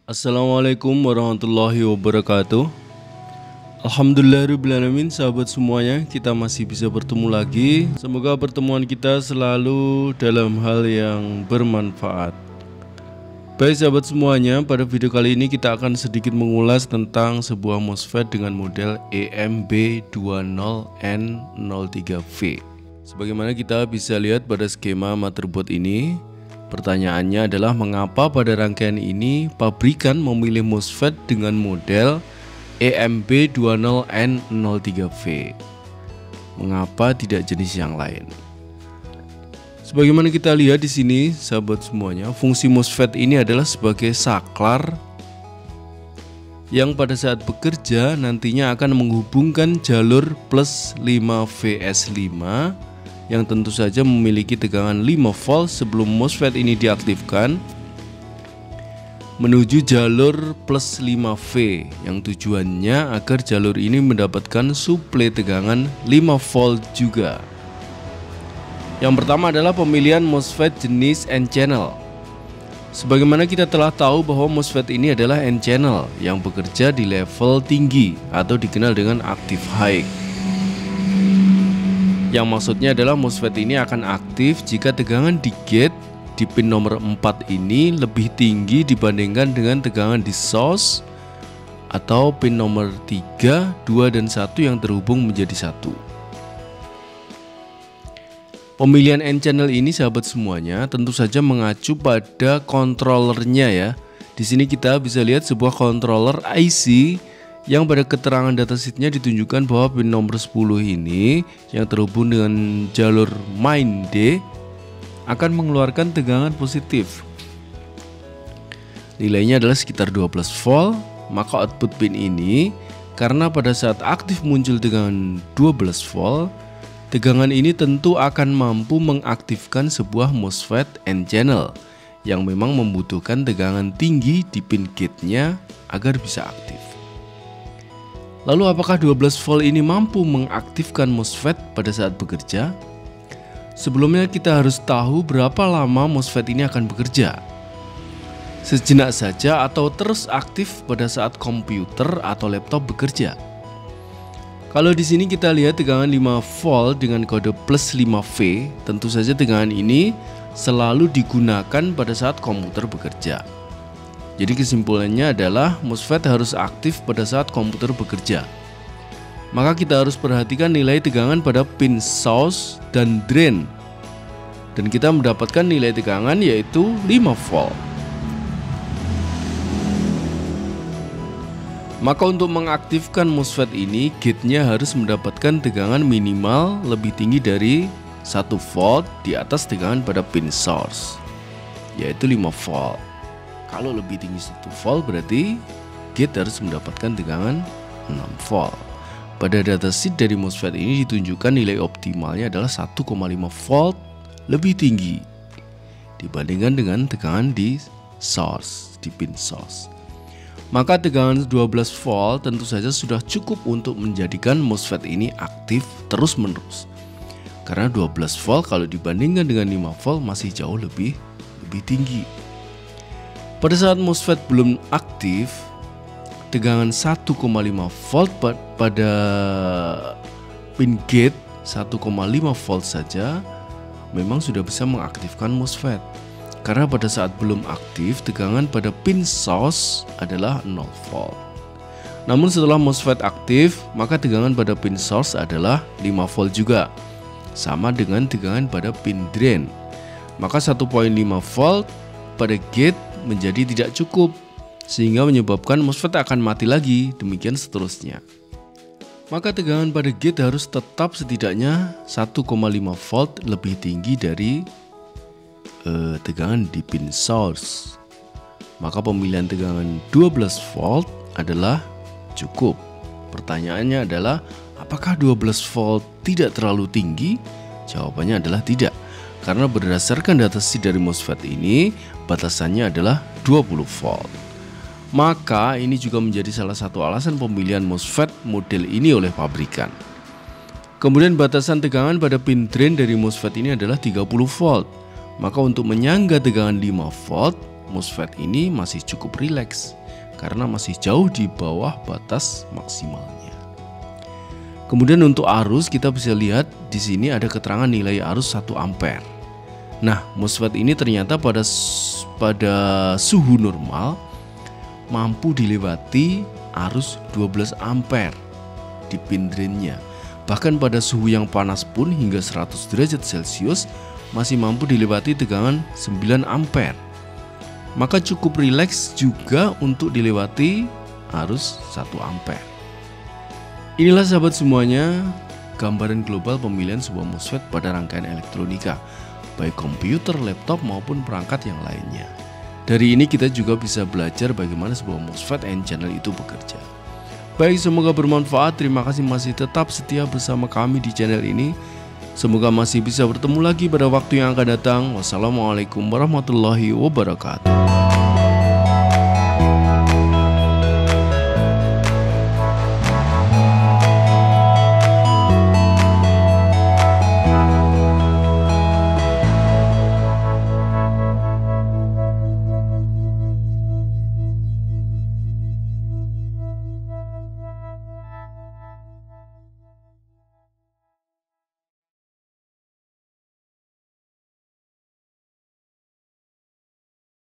Assalamualaikum warahmatullahi wabarakatuh. Alhamdulillahirrahmanirrahim. Sahabat semuanya, kita masih bisa bertemu lagi. Semoga pertemuan kita selalu dalam hal yang bermanfaat. Baik sahabat semuanya, pada video kali ini kita akan sedikit mengulas tentang sebuah MOSFET dengan model EMB20N03V. Sebagaimana kita bisa lihat pada skema motherboard ini, pertanyaannya adalah mengapa pada rangkaian ini pabrikan memilih MOSFET dengan model EMB20N03V. Mengapa tidak jenis yang lain? Sebagaimana kita lihat di sini, sahabat semuanya, fungsi MOSFET ini adalah sebagai saklar yang pada saat bekerja nantinya akan menghubungkan jalur plus 5VS5 yang tentu saja memiliki tegangan 5 volt sebelum MOSFET ini diaktifkan menuju jalur plus 5V yang tujuannya agar jalur ini mendapatkan suplai tegangan 5 volt juga. Yang pertama adalah pemilihan MOSFET jenis N-channel. Sebagaimana kita telah tahu bahwa MOSFET ini adalah N-channel yang bekerja di level tinggi atau dikenal dengan active high. Yang maksudnya adalah MOSFET ini akan aktif jika tegangan di gate di pin nomor 4 ini lebih tinggi dibandingkan dengan tegangan di source atau pin nomor 3, 2, dan 1 yang terhubung menjadi satu. Pemilihan N-channel ini sahabat semuanya tentu saja mengacu pada controllernya ya. Di sini kita bisa lihat sebuah controller IC yang pada keterangan datasheetnya ditunjukkan bahwa pin nomor 10 ini yang terhubung dengan jalur main D akan mengeluarkan tegangan positif. Nilainya adalah sekitar 12 volt, maka output pin ini karena pada saat aktif muncul tegangan 12 volt, tegangan ini tentu akan mampu mengaktifkan sebuah MOSFET N-channel yang memang membutuhkan tegangan tinggi di pin gate-nya agar bisa aktif. Lalu apakah 12 volt ini mampu mengaktifkan MOSFET pada saat bekerja? Sebelumnya kita harus tahu berapa lama MOSFET ini akan bekerja. Sejenak saja atau terus aktif pada saat komputer atau laptop bekerja. Kalau di sini kita lihat tegangan 5 volt dengan kode plus 5V, tentu saja tegangan ini selalu digunakan pada saat komputer bekerja. Jadi kesimpulannya adalah MOSFET harus aktif pada saat komputer bekerja. Maka kita harus perhatikan nilai tegangan pada pin source dan drain. Dan kita mendapatkan nilai tegangan yaitu 5 volt. Maka untuk mengaktifkan MOSFET ini, gate-nya harus mendapatkan tegangan minimal lebih tinggi dari 1 volt di atas tegangan pada pin source, yaitu 5 volt. Kalau lebih tinggi 1 volt berarti gate harus mendapatkan tegangan 6 volt. Pada datasheet dari MOSFET ini ditunjukkan nilai optimalnya adalah 1,5 volt lebih tinggi dibandingkan dengan tegangan di source, di pin source. Maka tegangan 12 volt tentu saja sudah cukup untuk menjadikan MOSFET ini aktif terus menerus. Karena 12 volt kalau dibandingkan dengan 5 volt masih jauh lebih tinggi. Pada saat MOSFET belum aktif, tegangan 1,5 volt pada pin gate 1,5 volt saja memang sudah bisa mengaktifkan MOSFET. Karena pada saat belum aktif, tegangan pada pin source adalah 0 volt. Namun setelah MOSFET aktif, maka tegangan pada pin source adalah 5 volt juga, sama dengan tegangan pada pin drain. Maka 1,5 volt pada gate menjadi tidak cukup, sehingga menyebabkan MOSFET akan mati lagi, demikian seterusnya. Maka tegangan pada gate harus tetap setidaknya 1,5 volt lebih tinggi dari tegangan di pin source. Maka pemilihan tegangan 12 volt adalah cukup. Pertanyaannya adalah, apakah 12 volt tidak terlalu tinggi? Jawabannya adalah tidak. Karena berdasarkan datasheet dari MOSFET ini, batasannya adalah 20 volt. Maka ini juga menjadi salah satu alasan pemilihan MOSFET model ini oleh pabrikan. Kemudian batasan tegangan pada pin drain dari MOSFET ini adalah 30 volt. Maka untuk menyangga tegangan 5 volt, MOSFET ini masih cukup rileks karena masih jauh di bawah batas maksimalnya. Kemudian untuk arus kita bisa lihat di sini ada keterangan nilai arus 1 ampere. Nah, MOSFET ini ternyata pada suhu normal mampu dilewati arus 12 ampere di pin drainnya. Bahkan pada suhu yang panas pun hingga 100 derajat Celcius masih mampu dilewati tegangan 9 ampere. Maka cukup rileks juga untuk dilewati arus 1 ampere. Inilah sahabat semuanya gambaran global pemilihan sebuah MOSFET pada rangkaian elektronika, baik komputer, laptop maupun perangkat yang lainnya. Dari ini kita juga bisa belajar bagaimana sebuah MOSFET N-channel itu bekerja. Baik, semoga bermanfaat. Terima kasih masih tetap setia bersama kami di channel ini. Semoga masih bisa bertemu lagi pada waktu yang akan datang. Wassalamualaikum warahmatullahi wabarakatuh.